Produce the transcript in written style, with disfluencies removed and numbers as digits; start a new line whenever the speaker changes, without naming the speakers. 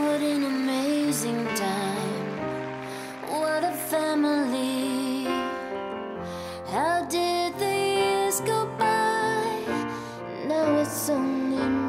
What an amazing time. What a family. How did the years go by? Now it's only